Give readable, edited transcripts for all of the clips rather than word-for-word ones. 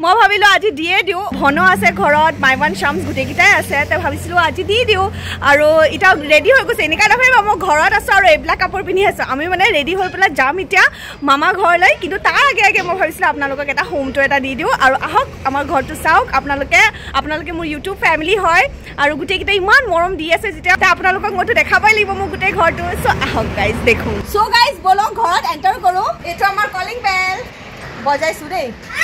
মই ভাবিলো আজি দিয়ে দিও ভন আছে ঘৰত মাইৱান শামস গুটেকিটাই আছে তে ভাবিছিলো আজি দি দিও আৰু ইটা ৰেডি হৈ গৈছে এনেকা নহয় মই ঘৰত আছো আৰু এবলা কাপোৰ পিন্ধি আছো আমি মানে ৰেডি হৈ পেলা যাম ইটা মামা ঘৰলৈ কিন্তু তাৰ আগে আগে মই ভাবিছিলো আপোনালোকক এটা হোম টু এটা দি দিও আৰু আহক আমাৰ ঘৰটো চাওক আপোনালোকে মোৰ ইউটিউব ফ্যামিলি হয় আৰু গুটেকিটা ইমান মৰম দি আছে যেতিয়া আপোনালোকক মইতো দেখাবই লাগিব মোৰ গুটে ঘৰটো সো আহক গাইজ দেখো সো গাইজ বলো ঘৰত এন্টাৰ কৰো এটো আমাৰ কলিং বেল বজাইছো দেই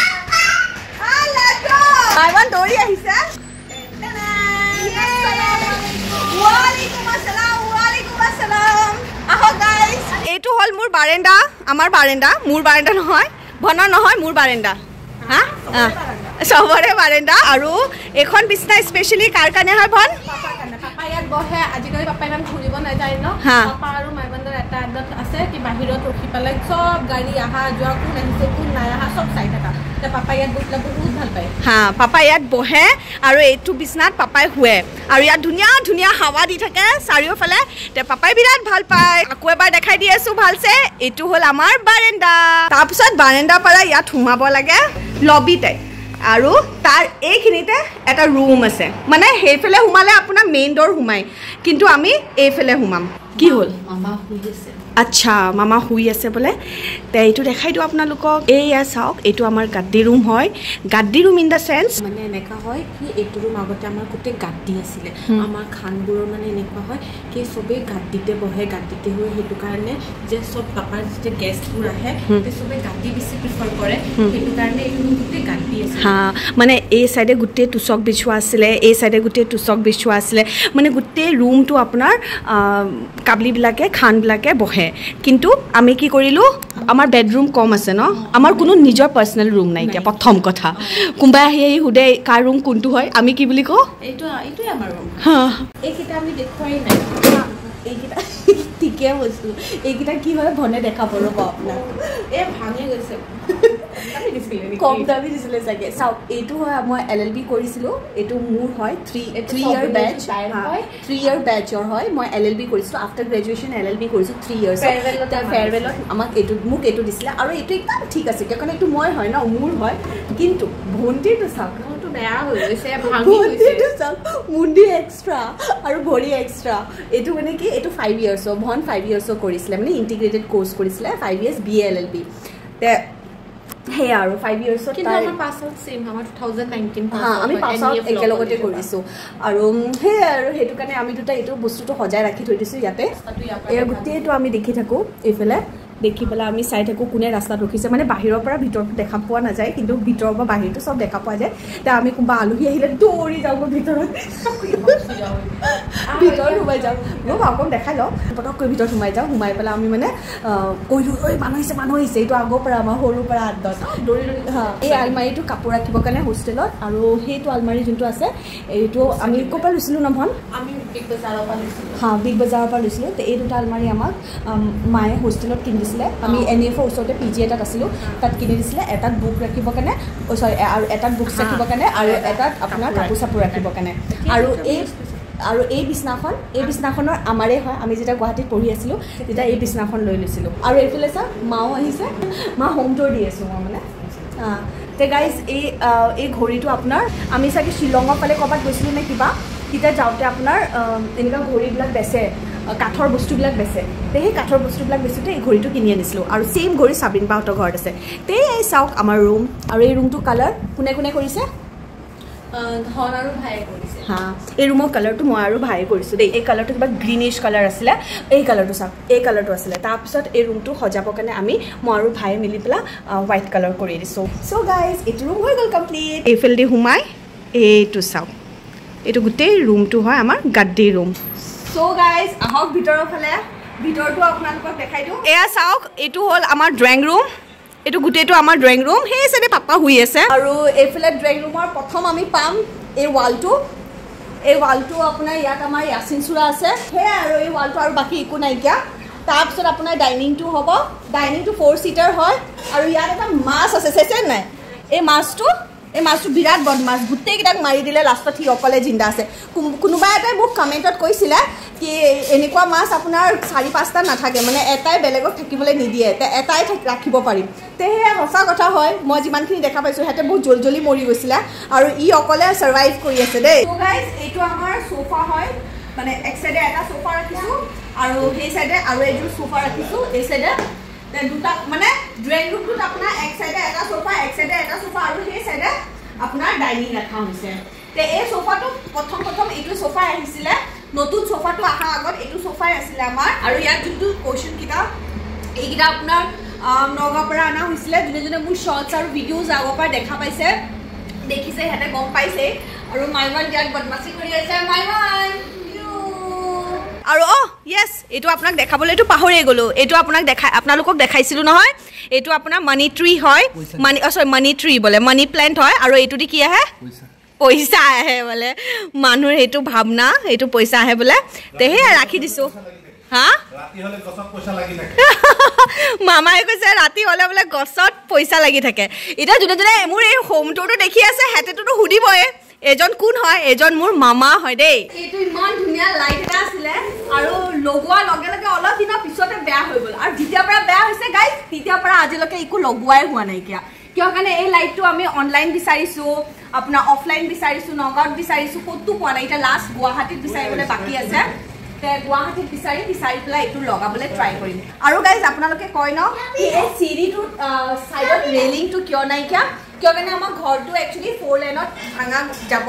মাইৱান দৌৰি আহিছে ওয়ালাইকুম আসসালাম আহক গাইজ এটো হল মোৰ বাৰান্দা আমাৰ বাৰান্দা মোৰ বাৰান্দা নহয় ভনৰ নহয় মোৰ বাৰান্দা হা সবৰে বাৰান্দা আৰু এখন বিছনা স্পেশালি কাৰ কাৰণে হয় ভন পাপা ইয়াত বহে আজিকালি পাপা ইমান ঘুৰিব নাযায় ন পাপা আৰু মাইবান্দৰ এটা আদত আছে কি বাহিৰত ৰখি পেলাই সব গাড়ী আহা যোৱা কোন আহিছে কোন নাই আহা সব চাই থাকা তে পাপা ইয়াত বহিলে বহুত ভাল পায় হা পাপা ইয়াত বহে আৰু এইটো বিছনাত পাপাই শুৱে আৰু ইয়াত ধুনীয়া ধুনীয়া হাৱা দি থাকে চাৰিওফালে তে পাপাই বিৰাট ভাল পায় আকৌ এবাৰ দেখাই দি আছো ভালছে এইটো হল আমাৰ বাৰান্দা তাৰপিছত বাৰান্দা পৰা ইয়াত সোমাব লাগে লবিতে আৰু তাৰ এইখিনিতে এটা ৰুম আছে মানে হেইফালে সোমালে আপোনাৰ মেইন ডোৰ সোমাই কিন্তু আমি এইফালে সোমাম কি হল মামা শুই আছে আচ্ছা মামা শুই আছে বলে তে এইটো দেখাই দিও আপোনালোকক এইয়া চাওক এইটো আমাৰ গাদ্দি ৰুম হয় গাদ্দি ৰুম ইন দা সেন্স মানে এনেকা হয় কি এইটো ৰুম আগতে আমাৰ গোটে গাদ্দি আছিল আমাৰ খানবোৰৰ মানে এনেকা হয় কি সবে গাদ্দিতে বহে গাদ্দিতে হৈ হেতু কাৰণে যে সব পাপাৰ যে গেষ্টবোৰ আহে তে সবে গাদ্দি বেছি প্ৰিফাৰ কৰে হেতু কাৰণে এই ৰুম গোটে গাদ্দি আছে হা মানে এই সাইডে গোটে তুচক বিছুৱা আছিলে এই সাইডে গোটে তুচক বিছুৱা আছিলে মানে গোটে ৰুমটো আপোনাৰ কাবলি বিলাকে খান বিলাকে বহে কিন্তু আমি কি কৰিলো আমাৰ বেডৰুম কম আছে ন আমাৰ কোনো নিজৰ পাৰ্সোনাল ৰুম নাই কি প্ৰথম কথা কোনবা আহি হুদে কাৰ ৰুম কোনটো হয় আমি কি বুলি কও এইটো আমাৰ ৰুম হা এইকিটা আমি দেখুৱাই নাই এইকিটা ঠিকে বস্তু এইকিটা কি হয় ভনে দেখা পৰব আপোনাক এ ভাঙি গৈছে কম দাবি দিছিলে চাগে চাওক এইটো হয় মই এলএলবি কৰিছিলো এইটো মোৰ হয় 3 ইয়াৰ বেচ হয় 3 ইয়াৰ বেচৰ হয় মই এলএলবি কৰিছিলো আফটাৰ গ্ৰেজুৱেচন এলএলবি কৰিছো 3 ইয়াৰ্স ফেয়াৰৱেলত আমাক এইটো দিছিলে আৰু এইটো একদম ঠিক আছে কাৰণ এইটো মই হয় ন মোৰ হয় কিন্তু ভণ্টিটো চাওক মোৰটো বেয়া হৈ গৈছে ভাঙি গৈছে চাওক মুন্ডি এক্সট্ৰা আৰু ভৰি এক্সট্ৰা এইটো মানে কি এইটো 5 ইয়াৰ্স ভন 5 ইয়াৰ্স কৰিছিলে মানে ইন্টিগ্ৰেটেড কোৰ্স কৰিছিলে 5 ইয়াৰ্স বিএ এলএলবি তে হে আৰু 5 ইয়াৰ্সত কিন্তু আমাৰ পাছ আউট সেম আমাৰ 2019 হা আমি পাছ আউট একেলগতে কৰিছো আৰু হে আৰু হেতু কাৰণে আমি দুটা এইটো বস্তুটো সজাই ৰাখি থৈ দিছো ইয়াতে এই গুটেটো আমি দেখি থাকো এইফালে দেখি পেলা আমি চাই থাকো কোনে ৰাস্তাত ৰখিছে মানে বাহিৰৰ পৰা ভিতৰটো দেখা পোৱা নাযায় কিন্তু ভিতৰৰ পৰা বাহিৰটো সব দেখা পোৱা যায় তে আমি কোনবা আলহী আহিলে দৌৰি যাও ভিতৰত ভিতৰত সোমাই যাও মই অকম দেখাই লও পটকৈ ভিতৰত সোমাই যাও সোমাই পেলা আমি মানে কইলো ঐ মানুহ আহিছে এইটো আগৰ পৰা আমাৰ সৰুৰ পৰা আদত দৌৰি হা এই আলমাৰীটো কাপোৰ ৰাখিবৰ কাৰণে হোষ্টেলত আৰু হেইটো আলমাৰী যোনটো আছে এইটো আমি কোপা লৈছিলো ন ভন আমি বিগ বাজাৰৰ পৰা লৈছিলো হা বিগ বাজাৰৰ পৰা লৈছিলো তে এই দুটা আলমাৰী আমাক মায়ে হোষ্টেলত কিনি দিছিলে আমি এনএফ ওচৰতে পিজি এটাত আছিলো তাত কিনি দিছিলে এটাত বুক ৰাখিবৰ কাৰণে সৰি আৰু এটাত বুক ৰাখিবৰ কাৰণে আৰু এটাত আপোনাৰ কাপোৰ চাপোৰ ৰাখিবৰ কাৰণে আৰু এই বিছনাখনৰ আমাৰে হয় আমি যেটা গুৱাহাটীত পঢ়ি আছিলো তেটা এই বিছনাখন লৈ লৈছিলো আৰু এইফালে চা মাও আহিছে মা হোম টুৰ দি আছো মই মানে তে গাইজ এই ঘড়ীটো আপোনাৰ আমি চাগে শিলঙৰ ফালে ক'ৰবাত গৈছিলো নে কিবা কিটা যাওঁতে আপোনাৰ এনেকুৱা ঘড়ীবিলাক বেচে কাঠৰ বস্তুবিলাক বেচে তে সেই কাঠৰ বস্তুবিলাক বেচোতে এই ঘড়ীটো কিনি আনিছিলো আৰু সেম ঘড়ী সাবিন বাহঁতৰ ঘৰত আছে তে এই চাওক আমাৰ ৰুম আৰু এই ৰুমটো কালাৰ কোনে কৰিছে ধন আৰু ভাই কৰিছে হা এই ৰুমৰ কালাৰটো মই আৰু ভাই কৰিছো দেই এই কালাৰটো কিবা গ্ৰীনিশ কালাৰ আছিলে এই কালাৰটো চাওক এই কালাৰটো আছিলে তাৰপিছত এই ৰুমটো সজাবৰ কাৰণে মই আৰু ভাই মিলি পেলা হোৱাইট কালাৰ কৰি দিছো সো গাইজ এইটো ৰুম হৈ গ'ল কমপ্লিট এইফালে দি সোমাই এইটো চাওক এইটো গোটেই ৰুমটো হয় আমাৰ গাদ্দি ৰুম সো গাইজ আহক ভিতৰৰ ফালে ভিতৰটো আপোনালোকক দেখাই দিওঁ এয়া চাওক এইটো হ'ল আমাৰ ড্ৰয়িং ৰুম এইটো গুটেটো আমাৰ ড্ৰয়িং ৰুম হে সেনে পাপা শুই আছে আৰু এইফালে ড্ৰয়িং ৰুমৰ প্ৰথম আমি পাম এই ৱালটো আপোনাৰ ইয়াত আমাৰ ইয়াচিন চূড়া আছে হে আৰু এই ৱালটো আৰু বাকি একো নাই কিয়া তাৰপিছত আপোনাৰ ডাইনিংটো হ'ব ডাইনিংটো 4 সিটাৰ হয় আৰু ইয়াত এটা মাছ আছে চেচেন নাই এই মাছটো বিৰাট বদমাছ গুটেই কিটাক মাৰি দিলে লাষ্টত সি অকলে জিন্দা আছে কোনোবা এটাই মোক কমেণ্টত কৈছিলে কি এনেকুৱা মাছ আপোনাৰ 4-5টা নাথাকে মানে এটাই বেলেগক থাকিবলৈ নিদিয়ে তে এটাই ৰাখিব পাৰিম তে সঁচা কথা হয় মই যিমানখিনি দেখা পাইছোঁ হেতে বহুত জলদি মৰি গৈছিলে আৰু ই অকলে সাৰ্ভাইভ কৰি আছে দেই সো গাইজ এইটো আমাৰ সোফা হয় মানে এক সাইডে এটা সোফা ৰাখিছোঁ আৰু সেই সাইডে আৰু এযোৰ সোফা ৰাখিছোঁ এই সাইডে দুটা মানে ড্ৰয়িং ৰুমটোত আপোনাৰ এক সাইডে এটা সোফা এক সাইডে এটা সোফা আৰু সেই সাইডে আপোনাৰ ডাইনিং ৰাখা হৈছে তে এই সোফাটো প্ৰথম এইটো সোফা আহিছিলে নতুন সোফাটো আহা আগত এইটো সোফাই আছিলে আমাৰ আৰু ইয়াত যোনটো কোশ্চন কিটা এইকিটা আপোনাৰ নগাঁৱৰ পৰা আনা হৈছিলে যোনে মোৰ শৰ্টছ আৰু ভিডিঅ'জ আগৰ পৰা দেখা পাইছে দেখিছে হেতে গম পাইছে আৰু মাইমান ইয়াত বদমাছি কৰি আছে মাইমান আৰু ইয়েছ এইটো আপোনাক দেখাবলৈতো পাহৰিয়ে গ'লো এইটো আপোনালোকক দেখাইছিলোঁ নহয় এইটো আপোনাৰ মানি ট্ৰী হয় মানি ট্ৰী বোলে মানি প্লেণ্ট হয় আৰু এইটো দি কি আহে পইচা আহে বোলে মানুহৰ এইটো ভাৱনা এইটো পইচা আহে বোলে তে সেয়া ৰাখি দিছোঁ হা মামাই কৈছে ৰাতি হ'লে বোলে গছত পইচা লাগি থাকে এতিয়া যোনে মোৰ এই হোম টুৰটো দেখি আছে হেঁতেতো সুধিবই এজন কোন হয় এজন মোৰ মামা হয় দেই এইটো ইমান ধুনীয়া লাইট এটা আছিলে আৰু লগোৱাৰ লগে লগে অলপ দিনৰ পিছতে বেয়া হৈ গ'ল আৰু যেতিয়াৰ পৰা বেয়া হৈছে গাইজ তেতিয়াৰ পৰা আজিলৈকে একো লগোৱাই হোৱা নাইকিয়া কিয় কাৰণে এই লাইটটো আমি অনলাইন বিচাৰিছোঁ আপোনাৰ অফলাইন বিচাৰিছোঁ নগাঁৱত বিচাৰিছোঁ ক'তো পোৱা নাই এতিয়া লাষ্ট গুৱাহাটীত বিচাৰিবলৈ বাকী আছে গুৱাহাটীত বিচাৰি পেলাই এইটো লগাবলৈ ট্ৰাই কৰিম আৰু গাইজ আপোনালোকে কয় ন এই চিৰিটোৰ চাইডত ৰেলিংটো কিয় নাইকিয়া কিয় কাৰণে আমাৰ ঘৰটো একচুৱেলি 4 লেনত ভাঙা যাব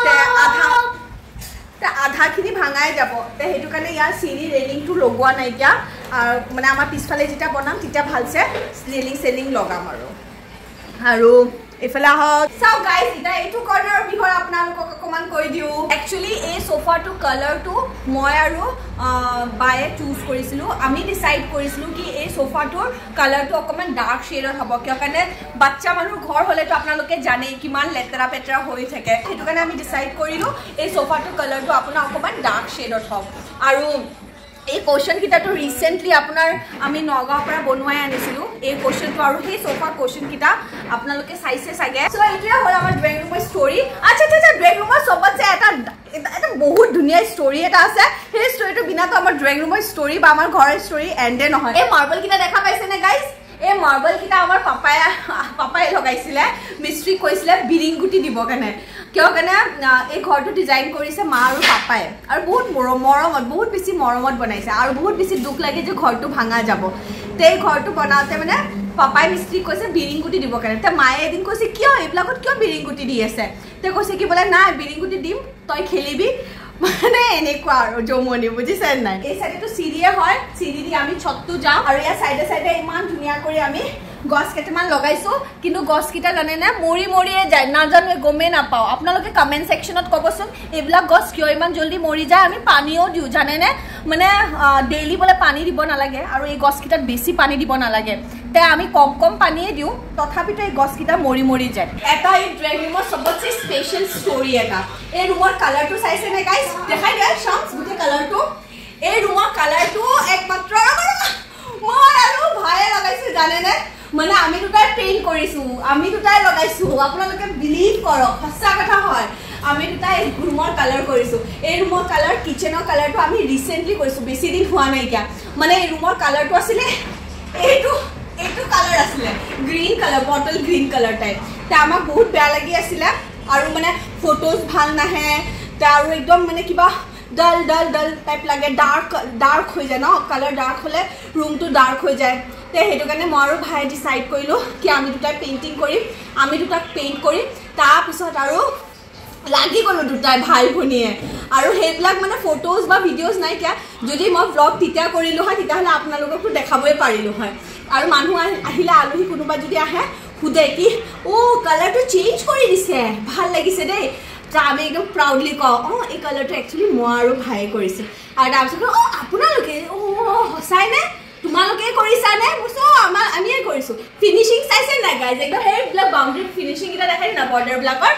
আধাখিনি ভাঙাই যাব সেইটো কাৰণে ইয়াৰ চিৰি ৰেলিংটো লগোৱা নাইকিয়া মানে আমাৰ পিছফালে যেতিয়া বনাম তেতিয়া ভালছে ৰেলিং চেলিং লগাম আৰু এফালে আহক চাওক গাইজ এতিয়া এইটো কৰ্নাৰৰ বিষয়ে আপোনালোকক অকণমান কৈ দিওঁ একচুৱেলি এই সোফাটো কালাৰটো মই আৰু বায়ে চুজ কৰিছিলোঁ আমি ডিচাইড কৰিছিলোঁ কি এই সোফাটোৰ কালাৰটো অকণমান ডাৰ্ক শ্বেডৰ হ'ব কিয় কাৰণে বাচ্চা মানুহৰ ঘৰ হ'লেতো আপোনালোকে জানেই কিমান লেতেৰা পেতেৰা হৈ থাকে সেইটো কাৰণে আমি ডিচাইড কৰিলোঁ এই সোফাটোৰ কালাৰটো আপোনাৰ অকণমান ডাৰ্ক শ্বেডত হওক আৰু এই কোশ্চন কিটাটো ৰিসেন্টলি আপোনাৰ আমি নগাঁৱৰ পৰা বনোৱাই আনিছিলোঁ এই কোশ্চনটো আৰু সেই সোফা কোশ্চন কিটা আপোনালোকে চাইছে চাগে সো এইটোৱে হ'ল আমাৰ ড্ৰয়িং ৰুমৰ ষ্টৰী আচ্ছা ড্ৰয়িং ৰুমৰ সবতছে এটা বহুত ধুনীয়া ষ্টৰী এটা আছে সেই ষ্টৰীটো বিনাতো আমাৰ ড্ৰয়িং ৰুমৰ ষ্টৰী বা আমাৰ ঘৰৰ ষ্টৰী এণ্ডে নহয় এই মাৰ্বল কিটা দেখা পাইছেনে গাইজ এই মাৰ্বল কিটা আমাৰ পাপাই লগাইছিলে মিস্ত্ৰী কৈছিলে বিৰিংগুটি দিব কাৰণে কিয় কাৰণে এই ঘৰটো ডিজাইন কৰিছে মা আৰু পাপাই আৰু বহুত মৰমত বহুত বেছি মৰমত বনাইছে আৰু বহুত বেছি দুখ লাগে যে ঘৰটো ভাঙা যাব তে এই ঘৰটো বনাওঁতে মানে পাপাই মিস্ত্ৰী কৈছে বিৰিংগুটি দিব কাৰণে তে মায়ে এদিন কৈছে কিয় এইবিলাকত কিয় বিৰিংগুটি দি আছে তে কৈছে কি বোলে নাই বিৰিংগুটি দিম তই খেলিবি মানে এনেকুৱা আৰু জমনি বুজিছে নাই এই সাইডেটো চিৰিয়ে হয় চিৰি দি আমি ছতটো যাওঁ আৰু ইয়াৰ সাইডে ইমান ধুনীয়া কৰি আমি গছ কেইটামান লগাইছোঁ কিন্তু গছ কেইটা জানেনে মৰিয়ে যায় নাজানো গমেই নাপাওঁ আপোনালোকে কমেণ্ট ছেকশ্যনত ক'বচোন এইবিলাক গছ কিয় ইমান জলদি মৰি যায় আমি পানীও দিওঁ জানেনে মানে ডেইলি বোলে পানী দিব নালাগে আৰু এই গছকেইটাত বেছি পানী দিব নালাগে তে আমি কম পানীয়ে দিওঁ তথাপিতো এই গছকেইটা মৰি যায় এটা এই ড্ৰয়িং ৰুমৰ সবতছে স্পেচিয়েল ষ্টৰী এটা এই ৰুমৰ কালাৰটো চাইছেনে গাইজ দেখাই দিয়া চান্স গোটেই কালাৰটো এই ৰুমৰ কালাৰটো একমাত্ৰ মই আৰু ভায়ে লগাইছোঁ জানেনে মানে আমি দুটাই পেইণ্ট কৰিছোঁ আমি দুটাই লগাইছোঁ আপোনালোকে বিলিভ কৰক সঁচা কথা হয় আমি দুটাই ৰুমৰ কালাৰ কৰিছোঁ এই ৰুমৰ কালাৰ কিচেনৰ কালাৰটো আমি ৰিসেন্টলি কৰিছোঁ বেছি দিন হোৱা নাইকিয়া মানে এই ৰুমৰ কালাৰটো আছিলে এইটো কালাৰ আছিলে green colour bottle green colour type তে আমাক বহুত বেয়া লাগি আছিলে আৰু মানে ফটোজ ভাল নাহে তে আৰু একদম মানে কিবা ডাল টাইপ লাগে ডাৰ্ক হৈ যায় ন কালাৰ ডাৰ্ক হ'লে ৰুমটো ডাৰ্ক হৈ যায় তে সেইটো কাৰণে মই আৰু ভাই ডিচাইড কৰিলোঁ কি আমি দুটাই পেইণ্টিং কৰিম আমি দুটাক পেইণ্ট কৰিম তাৰপিছত আৰু লাগি গ'লোঁ দুটাই ভাই ভনীয়ে আৰু সেইবিলাক মানে ফটোজ বা ভিডিঅ'জ নাইকিয়া যদি মই ব্লগ তেতিয়া কৰিলোঁ হয় তেতিয়াহ'লে আপোনালোককতো দেখাবই পাৰিলোঁ হয় আৰু মানুহ আহিলে আলহী কোনোবা যদি আহে সুধে কি কালাৰটো চেঞ্জ কৰি দিছে ভাল লাগিছে দেই আমি একদম প্ৰাউডলি কওঁ এই কালাৰটো একচুৱেলি মই আৰু ভাই কৰিছোঁ আৰু তাৰপিছত আপোনালোকে সঁচাইনে তোমালোকে কৰিছানে আমিয়ে কৰিছোঁ ফিনিচিং চাইছে নাই গাইজ একদম সেইবিলাক বাউণ্ডেৰী ফিনিচিং কেইটা দেখাই না বৰ্ডাৰবিলাকৰ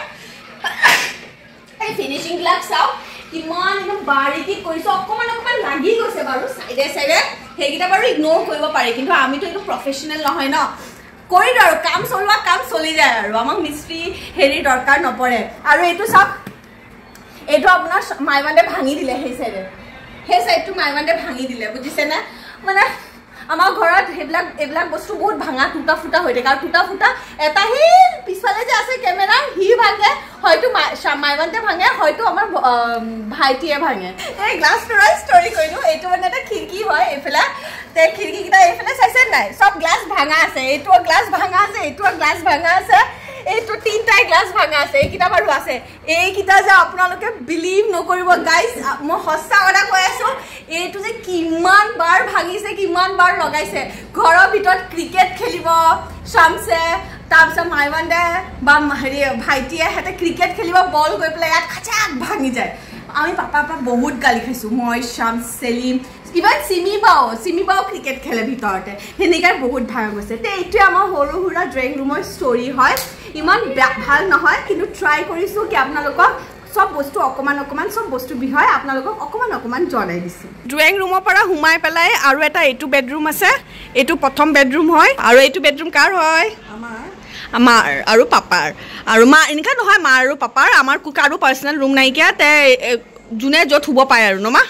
এই ফিনিচিংবিলাক চাওক কিমান একদম বাৰীকি কৰিছোঁ অকণমান লাগি গৈছে বাৰু চাইডে সেইকেইটা বাৰু ইগন'ৰ কৰিব পাৰি কিন্তু আমিতো এইটো প্ৰফেশ্যনেল নহয় ন কৰি দিওঁ আৰু কাম চলি যায় আৰু আমাক মিস্ত্ৰী হেৰি দৰকাৰ নপৰে আৰু এইটো চাওক এইটো আপোনাৰ মাইবানে ভাঙি দিলে সেই চাইডে সেই সাইডটো মাইমানে ভাঙি দিলে বুজিছে না মানে আমাৰ ঘৰত এইবিলাক বস্তু বহুত ভাঙা টুটা ফুটা হৈ থাকে আৰু টুটা ফুটা এটা হি পিছফালে যে আছে কেমেৰা হি ভাঙে হয়তো মাইমানতে ভাঙে হয়তো আমাৰ ভাইটিয়ে ভাঙে এই গ্লাছ টৰাই ষ্টৰি কৰিলো এইটো মানে এটা খিৰকি হয় এফালে তে খিৰকি কিটা এফালে চাইছে নাই সব গ্লাছ ভাঙা আছে এইটো গ্লাছ ভাঙা আছে এইটো গ্লাছ ভাঙা আছে এইটো তিনটাই গ্লাছ ভাঙা আছে এইকিটা বাৰু আছে এইকিটা যে আপোনালোকে বিলিভ নকৰিব গাইজ মই সঁচা কথা কৈ আছো এইটো যে কিমান বাৰ ভাঙিছে কিমান বাৰ লগাইছে ঘৰৰ ভিতৰত ক্ৰিকেট খেলিব শামছে তাৰপিছত মাইৱান্দে বা হেৰি ভাইটিয়ে হেতে ক্ৰিকেট খেলিব বল গৈ পেলাই ইয়াত খাচাক ভাঙি যায় আমি পাপাৰ পৰা বহুত গালি খাইছো মই শাম সেলিম ইমান চিমি বাও ক্ৰিকেট খেলে ভিতৰতে হেনেকাই বহুত ভাঙা গৈছে তে এইটো আমাৰ সৰু সুৰা ড্ৰয়িং ৰুমৰ ষ্টৰী হয় ইমান ভাল নহয় কিন্তু ট্ৰাই কৰিছো কি আপোনালোকক সব বস্তু অকমান সব বস্তু বিষয় আপোনালোকক অকমান জনাই দিছো ড্ৰয়িং ৰুমৰ পৰা হুমাই পেলাই আৰু এটা এইটো বেডৰুম আছে এইটো প্ৰথম বেডৰুম হয় আৰু এইটো বেডৰুম কাৰ হয় আমাৰ আৰু পাপাৰ আৰু মা এনেকা নহয় মা আৰু পাপাৰ আমাৰ কাৰো পাৰ্সোনাল ৰুম নাইকিয়া তে জুনে য'ত শুব পায় আৰু নমা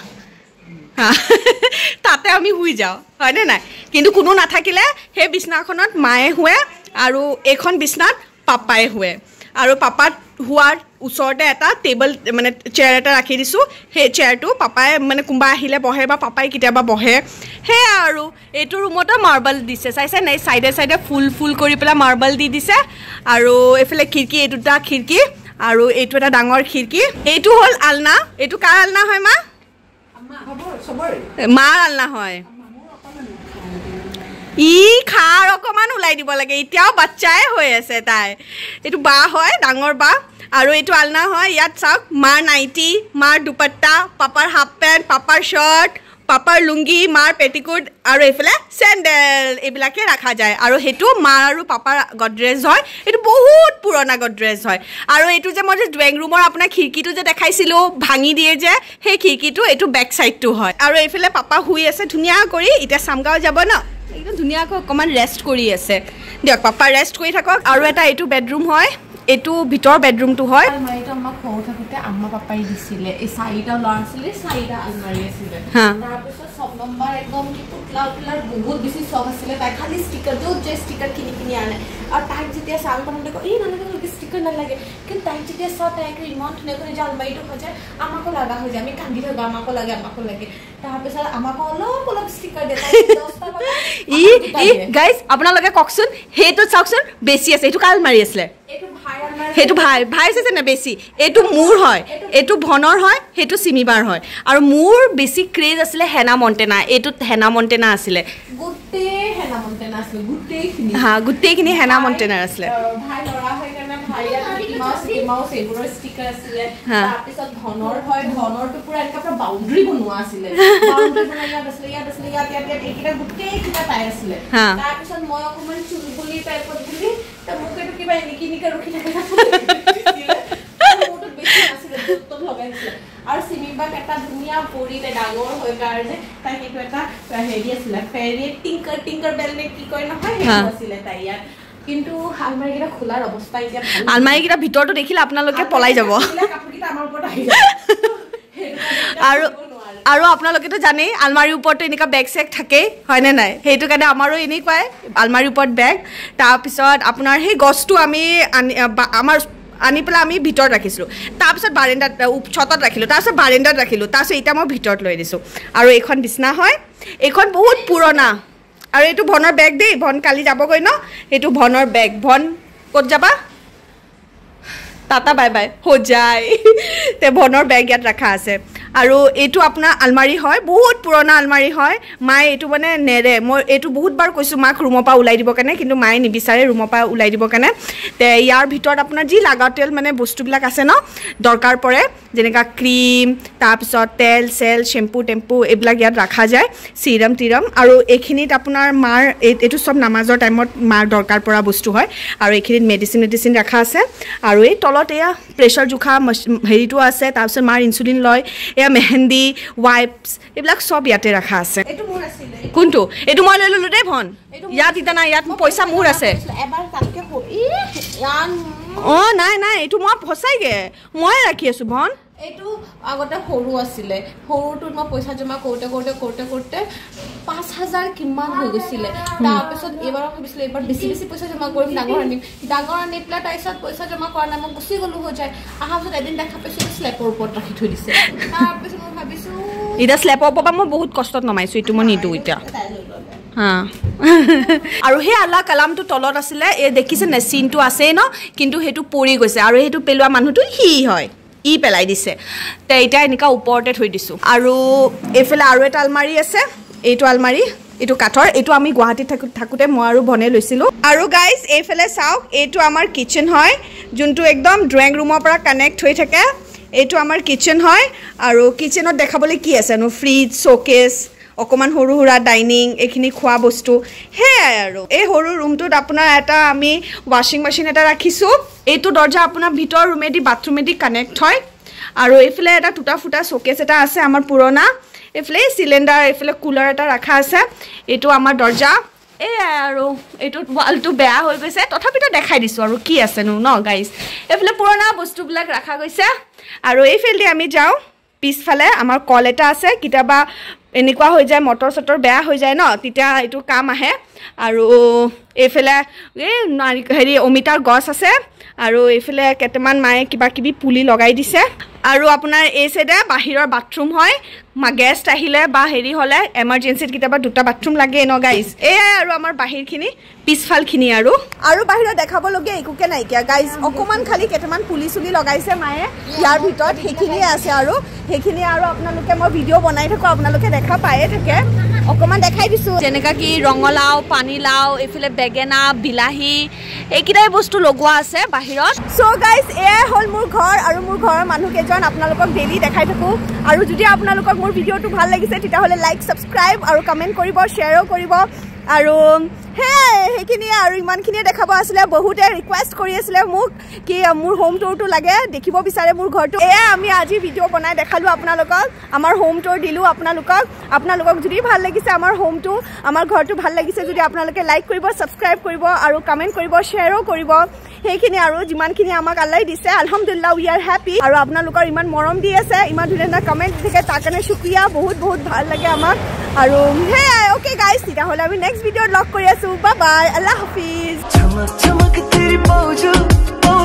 তাতে আমি শুই যাওঁ হয়নে নাই কিন্তু কোনো নাথাকিলে সেই বিছনাখনত মায়ে শুৱে আৰু এইখন বিছনাত পাপাই শুৱে আৰু পাপাত শুৱাৰ ওচৰতে এটা টেবল মানে চেয়াৰ এটা ৰাখি দিছোঁ সেই চেয়াৰটো পাপাই মানে কোনোবা আহিলে বহে বা পাপাই কেতিয়াবা বহে সেয়া আৰু এইটো ৰুমতো মাৰ্বল দিছে চাইছে নাই চাইডে ফুল কৰি পেলাই মাৰ্বল দি দিছে আৰু এইফালে খিৰকি এই দুটা খিৰকি আৰু এইটো এটা ডাঙৰ খিৰকি এইটো হ'ল আলনা এইটো কাৰ আলনা হয় মা মাৰ আলনা হয় ই খাৰ অকমান ওলাই দিব লাগে এতিয়াও বাচ্চাই হৈ আছে তাই এইটো বা হয় ডাঙৰ বা আৰু এইটো আলনা হয় ইয়াত চাওক মাৰ নাইটি মাৰ দুপট্টা পাপাৰ হাফ পেণ্ট পাপাৰ শাৰ্ট পাপাৰ লুংগি মাৰ পেটিকোট আৰু এইফালে চেণ্ডেল এইবিলাকে ৰাখা যায় আৰু সেইটো মাৰ আৰু পাপাৰ গডৰেজ হয় এইটো বহুত পুৰণা গডৰেজ হয় আৰু এইটো যে মই যে ড্ৰয়িং ৰুমৰ আপোনাৰ খিৰকিটো যে দেখাইছিলোঁ ভাঙি দিয়ে যে সেই খিৰকিটো এইটো বেক চাইডটো হয় আৰু এইফালে পাপা শুই আছে ধুনীয়া কৰি এতিয়া চামগাঁও যাব ন একদম ধুনীয়াকৈ অকণমান ৰেষ্ট কৰি আছে দিয়ক পাপা ৰেষ্ট কৰি থাকক আৰু এটা এইটো বেডৰুম হয় এইটো ভিতৰ বেডৰুমটো হয় আলমাৰিটো আমাক সৰু থাকোঁতে আম্মা পাপাই দিছিলে এই চাৰিটা ল'ৰা আছিলে চাৰিটা আলমাৰি আছিলে তাৰপিছত সব নম্বৰ একদম পুতলাৰ বহুত বেছি চখ আছিলে তাই খালি ষ্টিকাৰ য'ত যে ষ্টিকাৰ কিনি আনে আৰু তাইক যেতিয়া চাল পাওঁতে কয় এই নালাগে ষ্টিকাৰ নালাগে কিন্তু তাইক যেতিয়া চাওঁ তাইক ইমান ধুনীয়াকৈ যে আলমাৰিটো হৈ যায় আমাকো লগা হৈ যায় আমি কান্দি থাকোঁ আমাকো লাগে তাৰপিছত আমাকো অলপ ষ্টিকাৰ দিয়ে গাইজ আপোনালোকে কওকচোন সেইটো চাওকচোন বেছি আছে এইটো কাৰ আলমাৰি আছিলে সেইটো ভাই আছে না বেছি এইটো মোৰ হয় এইটো ভনৰ হয় সেইটো চিমিবাৰ হয় আৰু মোৰ বেছি ক্ৰেজ আছিলে হেনা মন্টেনা এইটোত হেনা মন্টেনা আছিলে গোটেইখিনি হেনা মন্টেনাৰ আছিলে তাৰপিছত ধনৰ হয় ধনৰটো পুৰা এনেকুৱা বাউণ্ডাৰী বনোৱা আছিলে গোটেইকেইটা তাই আছিলে তাৰপিছত মই অকণমান চুলবুলি টাইপত বুলি মোক এইটো কিবা এনেকে ৰখি থাকে আৰু চিমিবাক এটা ধুনীয়া পৰিলে ডাঙৰ হৈ কাৰণে তাই সেইটো এটা হেৰি আছিলে ফেৰী টিংকাৰ বেল নে কি কয় নহয় সেইটো আছিলে তাই ইয়াত কিন্তু আলমাৰীকেইটা খোলাৰ অৱস্থা এতিয়া আলমাৰীকেইটা ভিতৰটো দেখিলে আপোনালোকে পলাই যাব কাপোৰকেইটা আমাৰ ওপৰত আহি যায় আৰু আপোনালোকেতো জানেই আলমাৰীৰ ওপৰতো এনেকুৱা বেগ চেগ থাকেই হয়নে নাই সেইটো কাৰণে আমাৰো এনেকুৱাই আলমাৰীৰ ওপৰত বেগ তাৰপিছত আপোনাৰ সেই গছটো আমি আমাৰ আনি পেলাই আমি ভিতৰত ৰাখিছিলোঁ তাৰপিছত বাৰেণ্ডাত ছতত ৰাখিলোঁ তাৰপিছত বাৰেণ্ডাত ৰাখিলোঁ তাৰপিছত এতিয়া মই ভিতৰত লৈ দিছোঁ আৰু এইখন বিচনা হয় এইখন বহুত পুৰণা আৰু এইটো ভনৰ বেগ দেই ভন কালি যাবগৈ ন এইটো ভনৰ বেগ ভন ক'ত যাবা টাটা বাই বাই হৈ যায় তে ভনৰ বেগ ইয়াত ৰখা আছে আৰু এইটো আপোনাৰ আলমাৰী হয় বহুত পুৰণা আলমাৰী হয় মায়ে এইটো মানে নেৰে মই এইটো বহুতবাৰ কৈছোঁ মাক ৰুমৰ পৰা ওলাই দিবৰ কাৰণে কিন্তু মায়ে নিবিচাৰে ৰুমৰ পৰা ওলাই দিবৰ কাৰণে তে ইয়াৰ ভিতৰত আপোনাৰ যি লাগতিয়াল মানে বস্তুবিলাক আছে ন দৰকাৰ পৰে যেনেকুৱা ক্ৰীম তাৰপিছত তেল চেল শ্বেম্পু টেম্পু এইবিলাক ইয়াত ৰখা যায় চিৰাম টিৰাম আৰু এইখিনিত আপোনাৰ মাৰ এইটো চব নামাজৰ টাইমত মাৰ দৰকাৰ পৰা বস্তু হয় আৰু এইখিনিত মেডিচিন ৰখা আছে আৰু এই তলত এয়া প্ৰেছাৰ জোখা হেৰিটো আছে তাৰপিছত মাৰ ইনচুলিন লয় এয়া মেহেন্দি ৱাইপছ এইবিলাক চব ইয়াতে ৰখা আছে কোনটো এইটো মই লৈ ল'লোঁ দেই ভন ইয়াত এতিয়া নাই ইয়াত পইচা মোৰ আছে অঁ নাই এইটো মই সঁচাইগৈ মই ৰাখি আছোঁ ভন এইটো আগতে সৰু আছিলে সৰুটোত মই পইচা জমা কৰোঁতে 5000 কিমান হৈ গৈছিলে তাৰপিছত এবাৰ ভাবিছিলোঁ এবাৰ বেছি পইচা জমা কৰিম ডাঙৰ আনি পেলাই তাৰপিছত পইচা জমা কৰা নাই মই গুচি গ'লো হৈ যায় অহাৰ পিছত এদিন দেখা পাইছোঁ স্লেপৰ ওপৰত ৰাখি থৈ দিছে তাৰপিছত মই ভাবিছোঁ এতিয়া স্লেপৰ ওপৰত মই বহুত কষ্টত নমাইছোঁ এইটো মই নিদিওঁ এতিয়া আৰু সেই আল্লাহ কালামটো তলত আছিলে এই দেখিছে নে চিনটো আছেই ন কিন্তু সেইটো পৰি গৈছে আৰু সেইটো পেলোৱা মানুহটো সি হয় ই পেলাই দিছে তে এতিয়া এনেকা ওপৰতে থৈ দিছোঁ আৰু এইফালে আৰু এটা আলমাৰি আছে এইটো আলমাৰি এইটো কাঠৰ এইটো আমি গুৱাহাটীত থাকোঁতে মই আৰু বনাই লৈছিলোঁ আৰু গাইজ এইফালে চাওক এইটো আমাৰ কিচেন হয় যোনটো একদম ড্ৰয়িং ৰুমৰ পৰা কানেক্ট হৈ থাকে এইটো আমাৰ কিচেন হয় আৰু কিচেনত দেখাবলৈ কি আছেনো ফ্ৰিজ শ্ব'কেছ অকমান সৰু সুৰা ডাইনিং এইখিনি খোৱা বস্তু সেয়াই আৰু এই সৰু ৰুমটোত আপোনাৰ এটা আমি ৱাশ্বিং মেচিন এটা ৰাখিছোঁ এইটো দৰ্জা আপোনাৰ ভিতৰ ৰুমেদি বাথৰুমেদি কানেক্ট হয় আৰু এইফালে এটা টুটা ফুটা শ্ব'কেছ এটা আছে আমাৰ পুৰণা এইফালে চিলিণ্ডাৰ এইফালে কুলাৰ এটা ৰখা আছে এইটো আমাৰ দৰ্জা এয়াই আৰু এইটো ৱালটো বেয়া হৈ গৈছে তথাপিতো দেখাই দিছোঁ আৰু কি আছেনো ন গাইজ এইফালে পুৰণা বস্তুবিলাক ৰখা গৈছে আৰু এইফালেদি আমি যাওঁ পিছফালে আমাৰ কল এটা আছে কেতিয়াবা এনেকুৱা হৈ যায় মটৰ চটৰ বেয়া হৈ যায় ন তেতিয়া এইটো কাম আহে আৰু এইফালে হেৰি অমিতাৰ গছ আছে আৰু এইফালে কেইটামান মায়ে কিবা কিবি পুলি লগাই দিছে আৰু আপোনাৰ এই চাইডে বাহিৰৰ বাথৰুম হয় গেষ্ট আহিলে বা হেৰি হ'লে এমাৰ্জেঞ্চিত কেতিয়াবা দুটা বাথৰুম লাগে ন গাইজ এয়াই আৰু আমাৰ বাহিৰখিনি পিছফালখিনি আৰু বাহিৰত দেখাবলগীয়া একোকে নাইকিয়া গাইজ অকণমান খালি কেইটামান পুলি চুলি লগাইছে মায়ে ইয়াৰ ভিতৰত সেইখিনিয়ে আছে আৰু সেইখিনি আৰু আপোনালোকে মই ভিডিঅ' বনাই থাকোঁ আপোনালোকে দেখা পায়ে থাকে অকণমান দেখাই দিছোঁ যেনেকৈ কি ৰঙালাও পানীলাও এইফালে বেঙেনা বিলাহী এইকেইটাই বস্তু লগোৱা আছে বাহিৰত চ' গাইজ এয়াই হ'ল মোৰ ঘৰ আৰু মোৰ ঘৰৰ মানুহকেইজন আপোনালোকক ডেইলি দেখাই থাকোঁ আৰু যদি আপোনালোকক মোৰ ভিডিঅ'টো ভাল লাগিছে তেতিয়াহ'লে লাইক ছাবস্ক্ৰাইব আৰু কমেণ্ট কৰিব শ্বেয়াৰো কৰিব আৰু সেইখিনিয়ে আৰু ইমানখিনিয়ে দেখাব আছিলে বহুতে ৰিকুৱেষ্ট কৰি আছিলে মোক কি মোৰ হোম টুৰটো লাগে দেখিব বিচাৰে মোৰ ঘৰটো এয়া আমি আজি ভিডিঅ' বনাই দেখালোঁ আপোনালোকক আমাৰ হোম টুৰ দিলোঁ আপোনালোকক যদি ভাল লাগিছে আমাৰ হোমটো আমাৰ ঘৰটো ভাল লাগিছে যদি আপোনালোকে লাইক কৰিব ছাবস্ক্ৰাইব কৰিব আৰু কমেণ্ট কৰিব শ্বেয়াৰো কৰিব সেইখিনি আৰু যিমানখিনি আমাক আল্লাই দিছে আলহামদুলিল্লাহ উই আৰ হেপী আৰু আপোনালোকৰ ইমান মৰম দি আছে ইমান ধুনীয়া কমেণ্ট দি থাকে তাৰ কাৰণে শুক্ৰিয়া বহুত ভাল লাগে আমাক আৰু সেয়াই অ'কে গাইজ তেতিয়াহ'লে আমি নেক্সট ভিডিঅ'ত লগ কৰি আছোঁ বাই বাই আল্লাহ হাফিজ